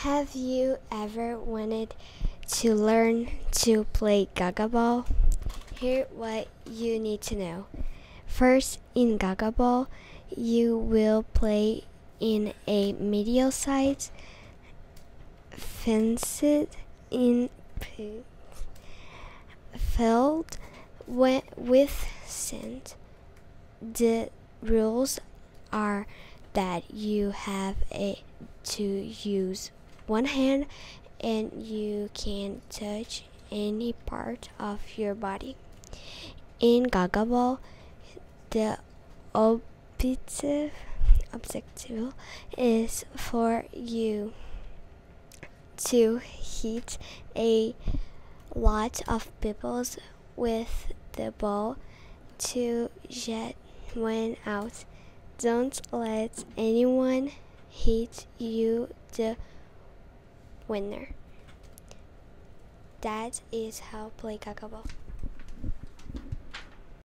Have you ever wanted to learn to play Gaga ball? Here's what you need to know. First, in Gaga ball, you will play in a medium-sized fenced in field with sand. The rules are that you have to use one hand and you can touch any part of your body. In Gaga ball, the objective is for you to hit a lot of pebbles with the ball to get one out. Don't let anyone hit you, the winner. That is how play Gaga ball.